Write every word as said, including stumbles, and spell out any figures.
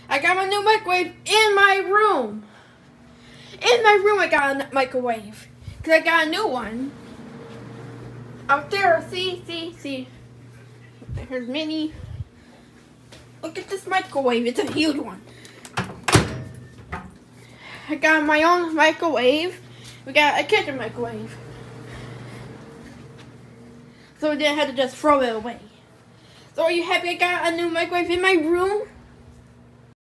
I got a new microwave in my room. In my room I got a microwave. Because I got a new one. Out there, see, see, see. Here's Minnie. Look at this microwave, it's a huge one. I got my own microwave. We got a kitchen microwave. So we didn't have to just throw it away. So are you happy I got a new microwave in my room?